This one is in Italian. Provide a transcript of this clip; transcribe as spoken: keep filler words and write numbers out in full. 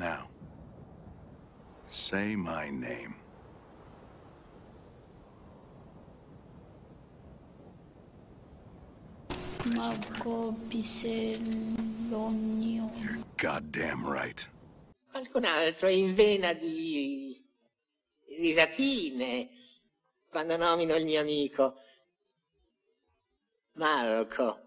Now, say my name. Marco Pisellonio. You're goddamn right. Qualcun altro è in vena di risatine quando nomino il mio amico Marco.